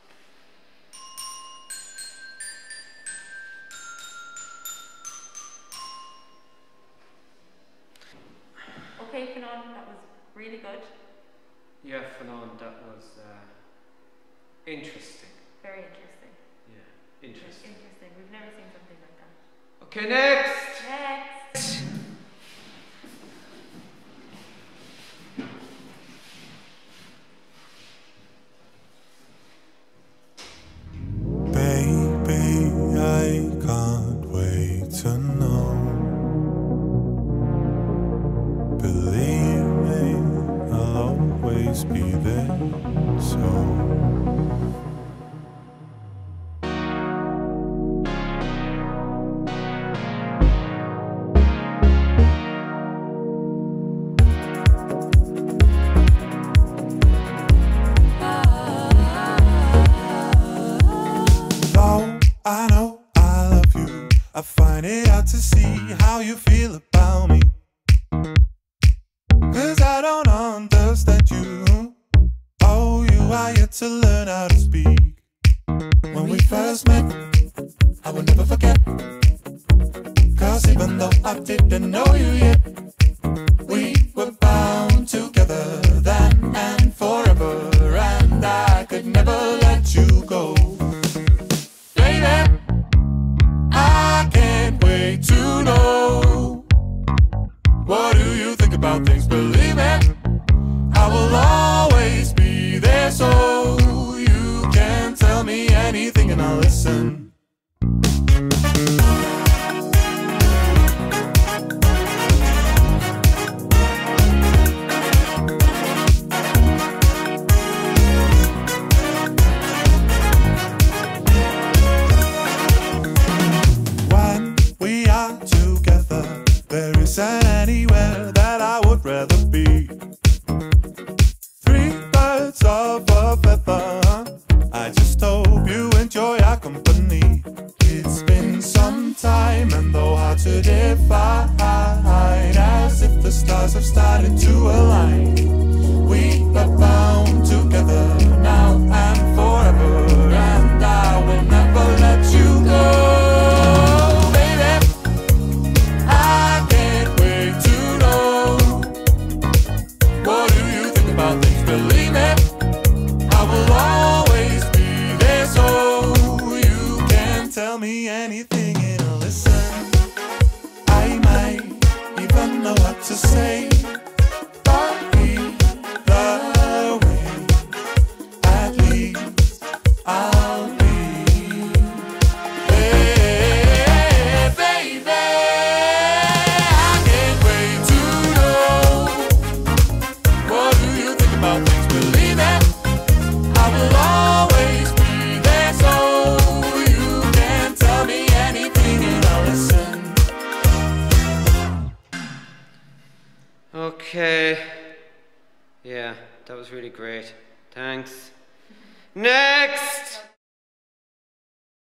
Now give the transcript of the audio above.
Okay, Fionn, that was really good. Yeah, Fionn, that was interesting. Very interesting. Yeah, interesting. Interesting. We've never seen something like that. Okay, next! Next! Baby, I can't wait to know. Believe me, I'll always be there, so I know I love you. I find it hard to see how you feel about me, 'cause I don't understand you. Oh, you are yet to learn how to speak. When we first met, I will never forget, 'cause even though I didn't know you yet, we were bound together then and forever, and I could never let you go. I can't wait to know. What do you think about things? Believe it, I will always be there, so you can tell me anything and I'll listen. There isn't anywhere that I would rather be. Three birds of a feather. I just hope you enjoy our company. It's been some time and though hard to define, as if the stars have started to align. We are bound together now and forever, and I will never let you go. Believe it, I will always be there, so you can tell me anything and I'll listen. I might even know what to say, but either way, at least I'll be there, baby. I can't wait to know. What do you think about things? Believe it, I will always be there, so you can tell me anything and I'll listen. Okay. Yeah, that was really great. Thanks. Next!